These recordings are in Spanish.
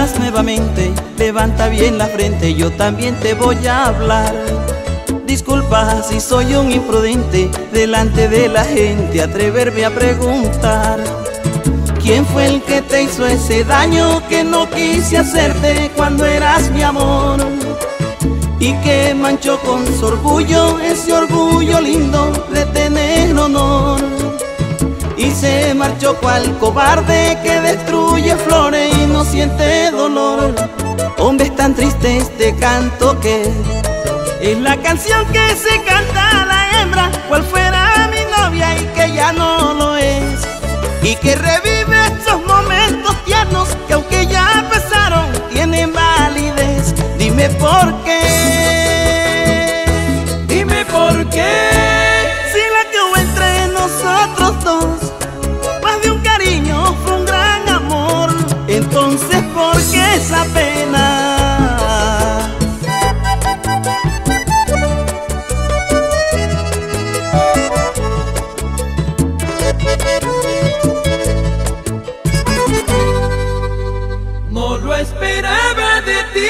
miras nuevamente, levanta bien la frente, yo también te voy a hablar. Disculpa si soy un imprudente, delante de la gente atreverme a preguntar. ¿Quién fue el que te hizo ese daño que no quise hacerte cuando eras mi amor? Y que manchó con su orgullo, ese orgullo lindo de tener honor. Y se marchó cual cobarde que destruye flores y no siente dolor. Hombre, es tan triste este canto que es la canción que se canta a la hembra, cual fuera mi novia y que ya no lo es. Y que revive esos momentos tiernos que aunque ya pasaron tienen validez. Dime por qué, dime por qué. Si la que hubo entre nosotros dos, más de un cariño fue un gran amor, entonces ¿por qué esa pena? No lo esperaba de ti.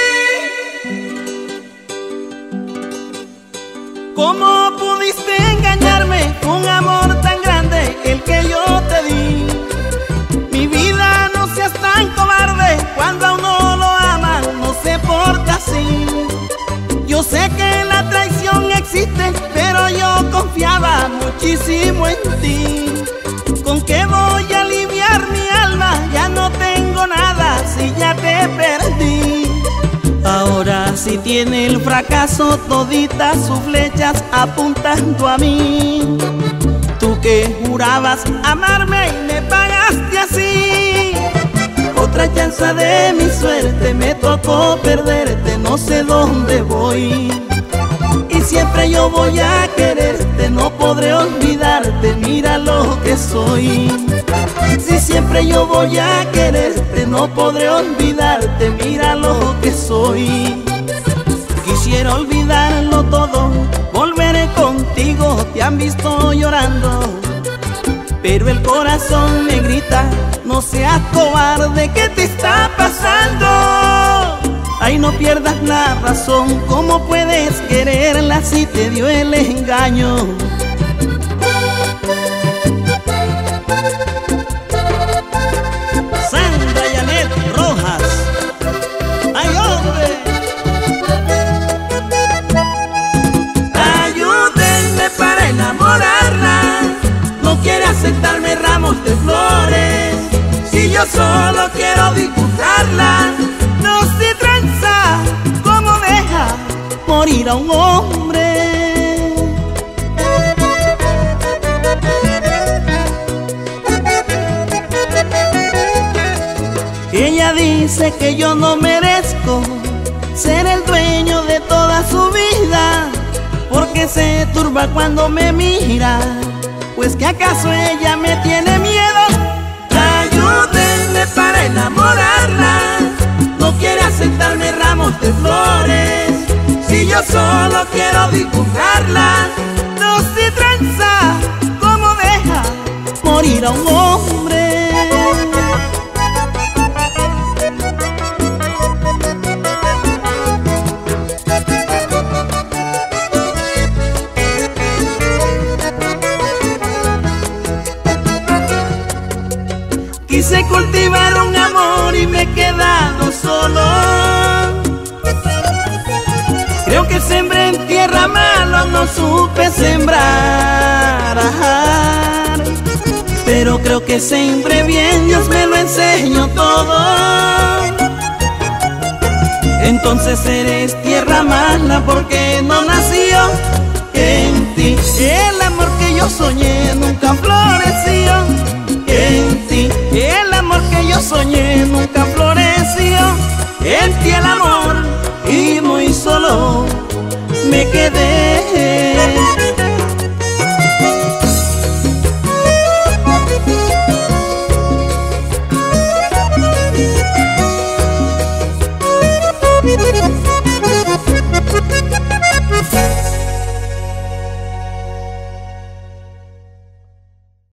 ¿Cómo pudiste engañarme? Un amor tan grande el que yo te di. Mi vida, no seas tan cobarde, cuando a uno lo aman no se porta así. Yo sé que la traición existe, pero yo confiaba muchísimo en ti. ¿Con qué voy a aliviar mi alma? Ya no tengo nada si ya te perdí. Ahora sí tiene el fracaso toditas sus flechas apuntando a mí. Tú que jurabas amarme y me pagaste así. Otra chance de mi suerte, me tocó perderte, no sé dónde voy. Y siempre yo voy a quererte, no podré olvidarte, mira lo que soy. Si siempre yo voy a quererte, no podré olvidarte, mira lo que soy. Quisiera olvidarlo todo, volveré contigo, te han visto llorando, pero el corazón me grita, no seas cobarde, ¿qué te está pasando? Ay, no pierdas la razón, ¿cómo puedes quererla si te dio el engaño? Sandra Janet Rojas, ¡ay, hombre! Ayúdenme para enamorarla, no quiere aceptarme ramos de flores. Si yo solo quiero dibujarla, no se tranza, ¿cómo deja morir a un hombre? Ella dice que yo no merezco ser el dueño de toda su vida, porque se turba cuando me mira, pues que acaso ella me tiene miedo. Ayúdenme para enamorarla, no quiere aceptarme ramos de flores. Si yo solo quiero dibujarla, no se tranza, ¿cómo deja morir a un hombre? Quise cultivar un amor y me he quedado solo. Creo que sembré en tierra malo, no supe sembrar. Pero creo que sembré bien, Dios me lo enseñó todo. Entonces eres tierra mala porque no nació en ti. El amor que yo soñé nunca floreció en ti. El amor que yo soñé nunca floreció en ti. El amor y muy solo me quedé.